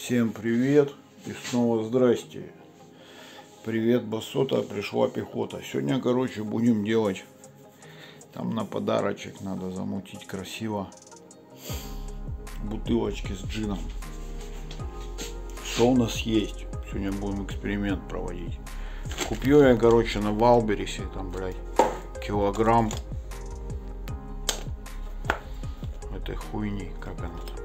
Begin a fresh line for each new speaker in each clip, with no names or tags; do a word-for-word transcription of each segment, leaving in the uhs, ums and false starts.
Всем привет и снова здрасте. Привет, басота, пришла пехота. Сегодня, короче, будем делать, там на подарочек надо замутить красиво бутылочки с джином. Что у нас есть? Сегодня будем эксперимент проводить. Купил я, короче, на Валберисе, там, блядь, килограмм этой хуйни, как она там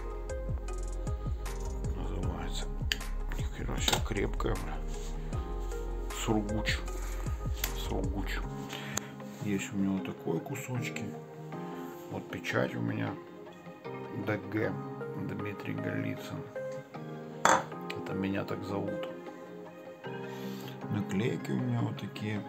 называется. Нихера себе крепкая, бля. Сургуч. Сургуч. Есть у меня вот такой кусочки. Вот печать у меня. ДГ. Дмитрий Голицын. Это меня так зовут. Наклейки у меня вот такие.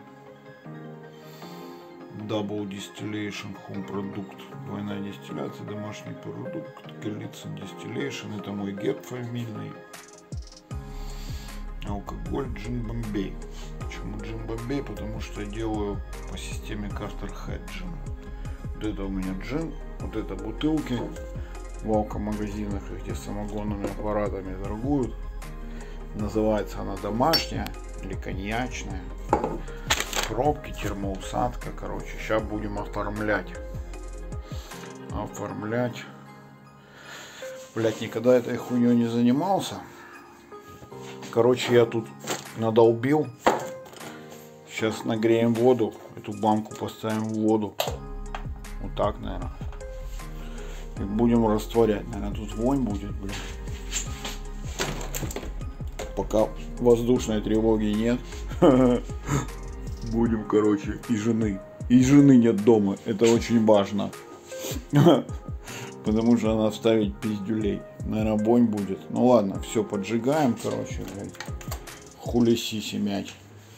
Double Distillation Home Product. Двойная дистилляция, домашний продукт. Голицын Distillation. Это мой герб фамильный. Алкоголь Джин Бомбей. Почему Джин Бомбей? Потому что я делаю по системе Картер Хэт джин. Вот это у меня джин. Вот это бутылки в алкомагазинах, где самогонными аппаратами торгуют. Называется она домашняя или коньячная. Пробки, термоусадка, короче. Сейчас будем оформлять. Оформлять. Блять, никогда этой хуйней не занимался. Короче, я тут надолбил. Сейчас нагреем воду. Эту банку поставим в воду. Вот так, наверное. И будем растворять. Наверное, тут вонь будет, блин. Пока воздушной тревоги нет. Будем, короче, и жены. И жены нет дома. Это очень важно. Потому что она вставить пиздюлей. Наверное, вонь будет. Ну ладно, все, поджигаем, короче, блядь. Хули сиси мять.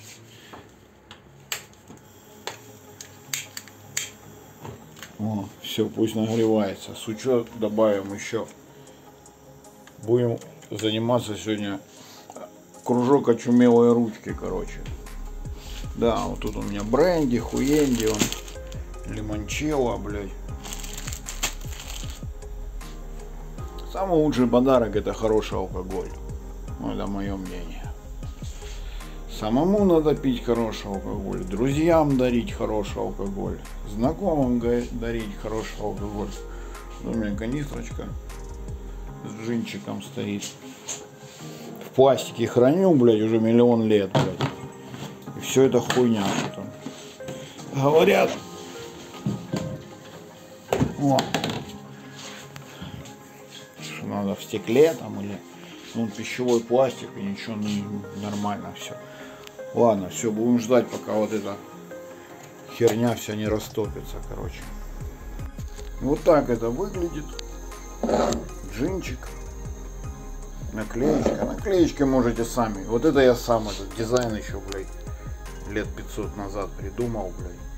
О, все, пусть нагревается. С учетом добавим еще. Будем заниматься сегодня кружок очумелой ручки, короче. Да, вот тут у меня бренди, хуенди, он, лимончелло, блядь. Самый лучший подарок — это хороший алкоголь. Ну, это мое мнение. Самому надо пить хороший алкоголь, друзьям дарить хороший алкоголь, знакомым дарить хороший алкоголь. У меня канистрочка с джинчиком стоит. В пластике храню, блядь, уже миллион лет, блядь. И все это хуйня, что там говорят. О. Что надо в стекле там или ну, пищевой пластик, и ничего, ну, нормально все. Ладно, все, будем ждать, пока вот эта херня вся не растопится, короче. Вот так это выглядит. Джинчик. Наклеечка. Наклеечки можете сами. Вот это я сам этот дизайн еще, блядь, лет пятьсот назад придумал,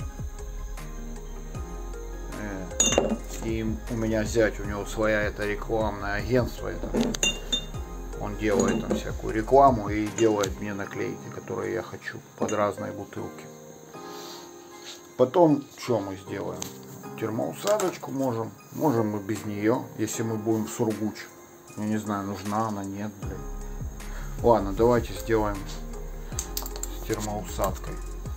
блядь. И у меня зять, у него своя это рекламное агентство. Это. Он делает там всякую рекламу и делает мне наклейки, которые я хочу под разные бутылки. Потом что мы сделаем? Термоусадочку можем. Можем мы без нее, если мы будем сургуч. Я не знаю, нужна она, нет, блин. Ладно, давайте сделаем с термоусадкой.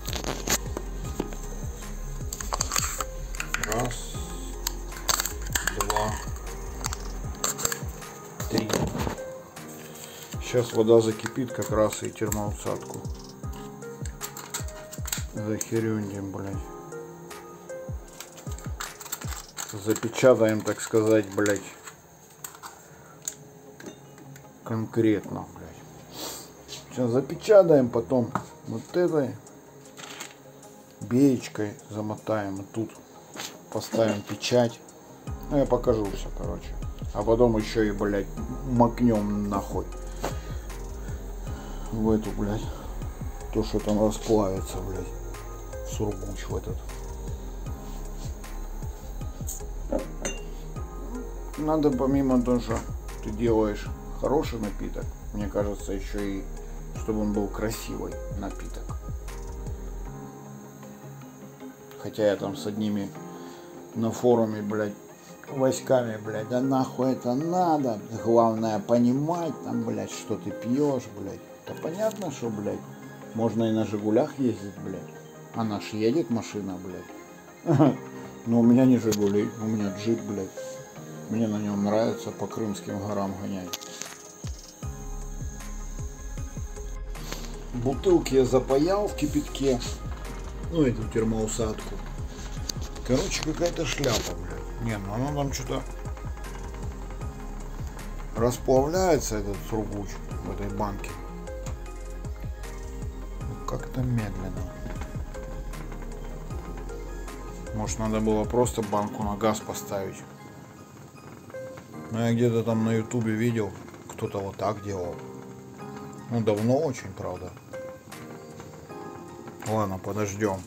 Раз, два, три. Сейчас вода закипит, как раз и термоусадку захерюндим, блядь. Запечатаем, так сказать, блядь, конкретно, блядь. Сейчас запечатаем, потом вот этой беечкой замотаем, и тут поставим печать. Ну, я покажу все, короче. А потом еще и, блядь, макнем нахуй в эту, блядь, то, что там расплавится, блядь, в сургуч в этот. Надо, помимо того, что ты делаешь хороший напиток, мне кажется, еще и чтобы он был красивый напиток. Хотя я там с одними на форуме, блядь, Васьками, блядь, да нахуй это надо. Главное понимать, там, блядь, что ты пьешь, блядь. Да понятно, что, блядь, можно и на Жигулях ездить, блядь. Она ж едет, машина, блядь. Но у меня не Жигули, у меня джип, блядь. Мне на нем нравится по Крымским горам гонять. Бутылки я запаял в кипятке. Ну, эту термоусадку. Короче, какая-то шляпа, блядь. Не, ну оно там что-то расплавляется, этот сургуч в этой банке. Ну, как-то медленно. Может, надо было просто банку на газ поставить. Но я где-то там на ютубе видел, кто-то вот так делал. Ну, давно очень, правда. Ладно, подождем.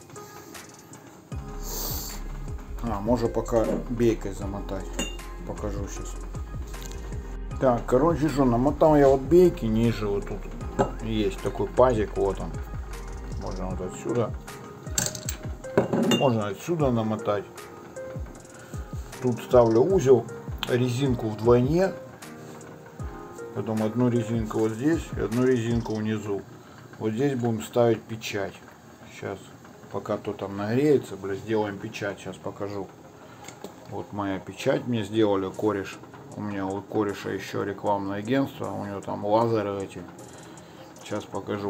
А, может пока бейкой замотать. Покажу сейчас. Так, короче, что, намотал я вот бейки ниже, вот тут есть такой пазик, вот он. Можно вот отсюда. Можно отсюда намотать. Тут ставлю узел, резинку вдвойне. Потом одну резинку вот здесь и одну резинку внизу. Вот здесь будем ставить печать. Сейчас, пока то там нагреется, бля, сделаем печать. Сейчас покажу. Вот моя печать мне сделали, кореш. У меня у кореша еще рекламное агентство. У него там лазеры эти. Сейчас покажу.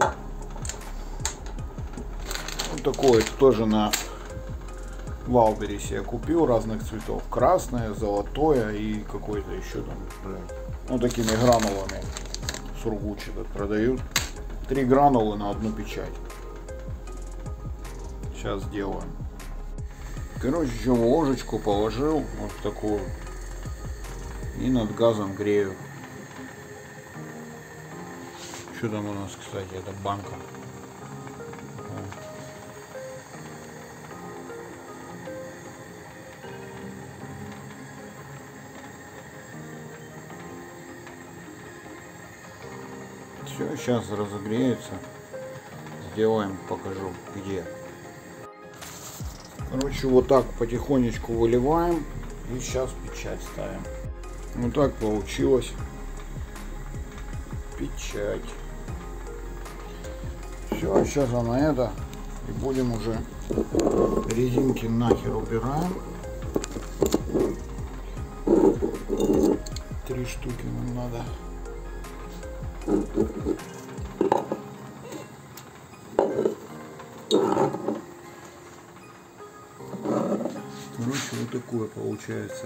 Вот такое тоже на Валбересе я купил разных цветов. Красное, золотое и какой-то еще там, блядь. Ну, такими гранулами сургуч этот продают. Три гранулы на одну печать. Сейчас сделаем. Короче, еще ложечку положил вот такую. И над газом грею. Что там у нас, кстати, это банка. Все, сейчас разогреется. Сделаем, покажу где. Короче, вот так потихонечку выливаем. И сейчас печать ставим. Вот так получилось. Печать. Все, сейчас на это. И будем уже резинки нахер убираем. Три штуки нам надо. Короче, вот такое получается.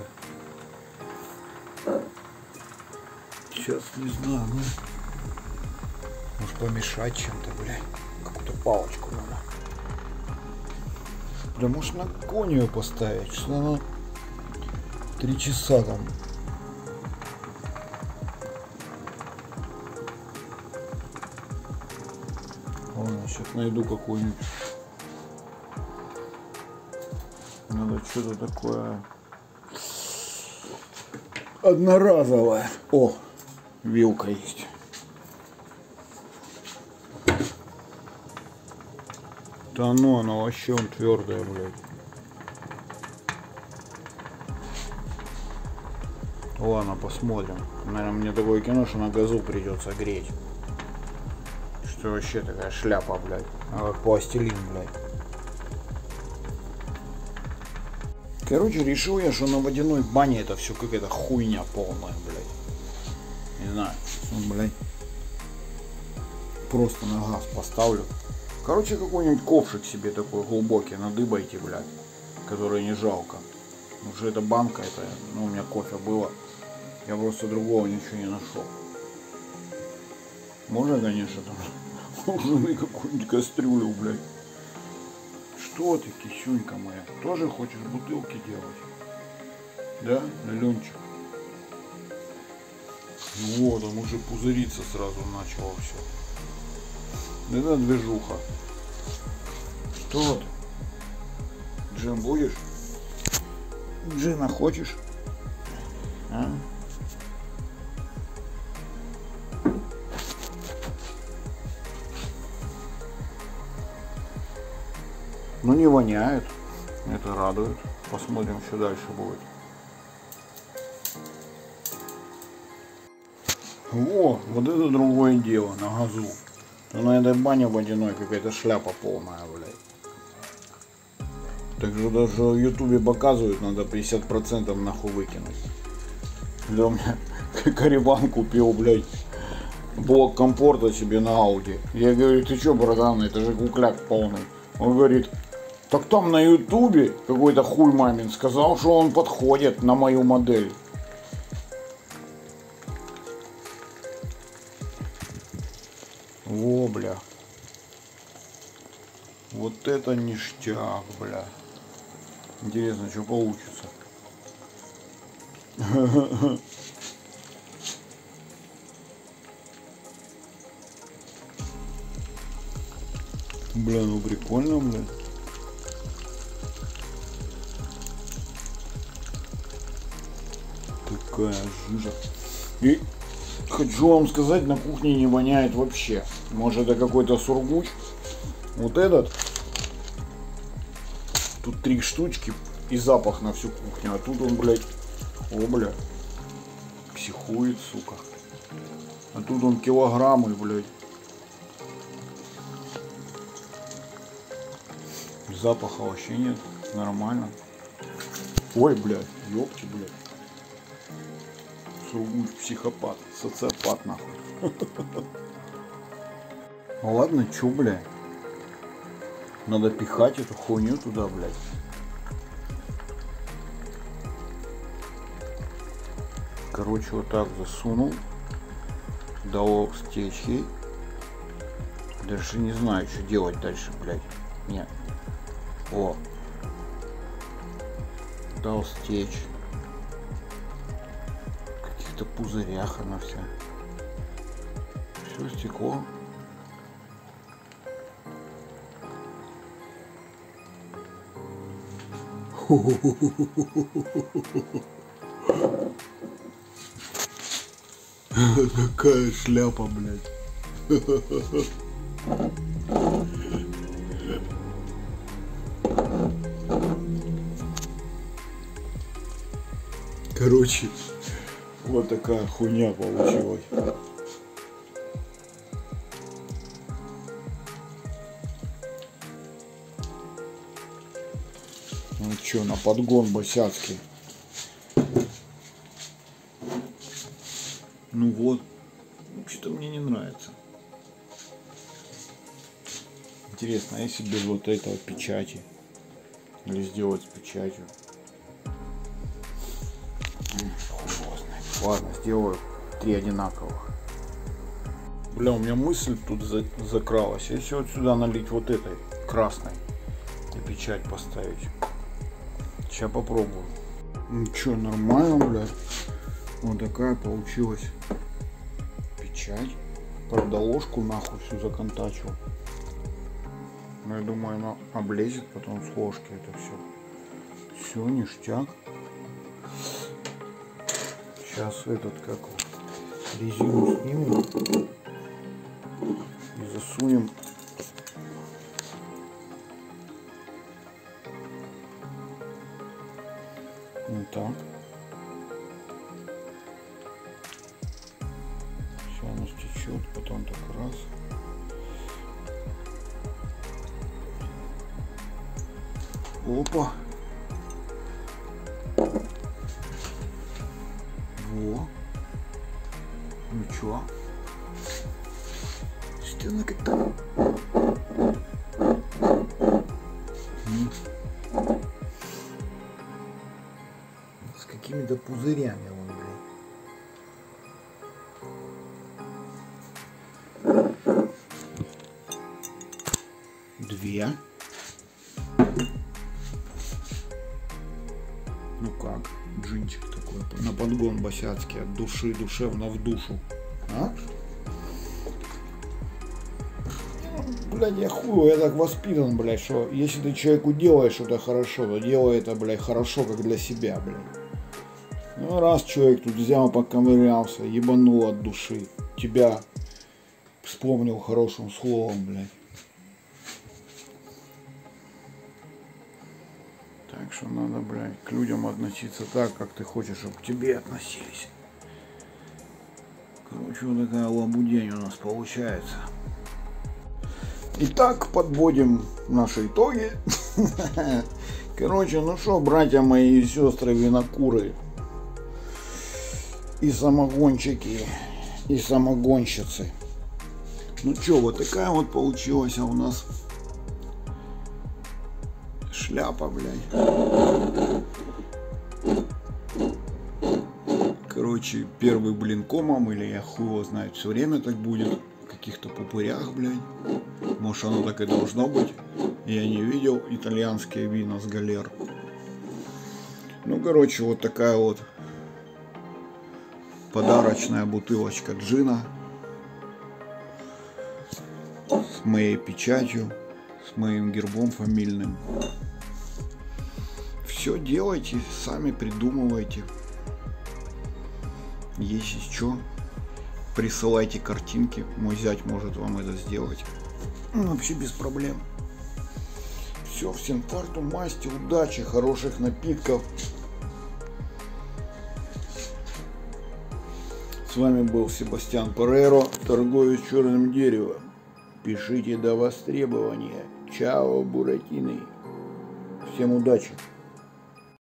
Сейчас не знаю, ну, может помешать чем-то, блядь. Какую-то палочку надо. Да может на конь ее поставить, что она три часа там. Ладно, сейчас найду какую-нибудь. Надо что-то такое одноразовое. О, вилка есть. Да ну, она вообще он твердая, блядь. Ладно, посмотрим. Наверное, мне такое кино, что на газу придется греть. Что вообще такая шляпа, блядь. А как пластилин, блядь. Короче, решил я, что на водяной бане это все какая-то хуйня полная, блядь. Не знаю, ну, блядь. Просто на газ поставлю. Короче, какой-нибудь ковшик себе такой глубокий надыбайте, блядь. Который не жалко. Потому что эта банка, это, ну, у меня кофе было. Я просто другого ничего не нашел. Можно, конечно, там уже какую-нибудь кастрюлю, блядь. Что ты, кисюнька моя, тоже хочешь бутылки делать? Да, Ленчик? Вот, он уже пузыриться сразу начало все. Это движуха. Что ты? Джин будешь? Джина хочешь? А? Ну не воняет, это радует. Посмотрим, что дальше будет. Во, вот это другое дело на газу. На этой бане водяной какая-то шляпа полная, блядь. Так что даже в ютубе показывают, надо пятьдесят процентов нахуй выкинуть. Да у меня Карибан купил, блядь, блок комфорта себе на Ауди. Я говорю, ты чё, братан, это же кукляк полный. Он говорит, так там на ютубе какой-то хуй мамин сказал, что он подходит на мою модель. Во, бля. Вот это ништяк, бля. Интересно, что получится. Бля, ну прикольно, бля. Такая жижа. И хочу вам сказать, на кухне не воняет вообще. Может, это какой-то сургуч. Вот этот. Тут три штучки и запах на всю кухню. А тут он, блядь, о, бля, психует, сука. А тут он килограммы, блядь. Запаха вообще нет. Нормально. Ой, блядь, ёпти, блядь. Сургуч, психопат, социопат, нахуй. Ну ладно, чё, блядь. Надо пихать эту хуйню туда, блядь. Короче, вот так засунул. Дал стечь ей. Даже не знаю, что делать дальше, блядь. Нет. О. Дал стечь. В каких-то пузырях она вся. Все стекло. Какая шляпа, блядь. Короче, вот такая хуйня получилась. Ну чё, на подгон босяцкий. Ну вот, что-то мне не нравится. Интересно, а если без вот этого печати? Или сделать с печатью? Ладно, сделаю три одинаковых. Бля, у меня мысль тут за закралась. Если вот сюда налить вот этой красной и печать поставить. Сейчас попробую. Ну что, нормально, блядь. Вот такая получилась печать. Правда, ложку нахуй всю законтачил. Но я думаю, она облезет потом с ложки это все. Все, ништяк. Сейчас этот как резину снимем и засунем. Вот так. Все, оно стечет, потом так раз. Опа. Во. Ну чё? Что она как-то... С какими-то пузырями он, блядь. Две. Ну как, джинчик такой, на подгон босяцкий, от души, душевно в душу. А? Блядь, я хуй, я так воспитан, блядь, что если ты человеку делаешь что-то хорошо, то делай это, блядь, хорошо, как для себя, блядь. Ну раз человек тут взял, поковырялся, ебанул от души, тебя вспомнил хорошим словом, блядь. Так что надо, блядь, к людям относиться так, как ты хочешь, чтобы к тебе относились. Короче, вот такая лабудень у нас получается. Итак, подводим наши итоги. Короче, ну что, братья мои и сестры винокуры и самогонщики и самогонщицы. Ну что, вот такая вот получилась у нас шляпа, блядь. Короче, первый блин комом, или я хуй его знает, все время так будет. В каких-то пупырях, блядь. Может, оно так и должно быть. Я не видел итальянские вина с галер. Ну, короче, вот такая вот подарочная бутылочка джина. С моей печатью, с моим гербом фамильным. Все делайте, сами придумывайте. Если что, присылайте картинки. Мой зять может вам это сделать. Ну, вообще без проблем. Все, всем фарту, масти, удачи, хороших напитков. С вами был Себастьян Перейро, торгуюсь черным деревом. Пишите до востребования. Чао, буратины. Всем удачи.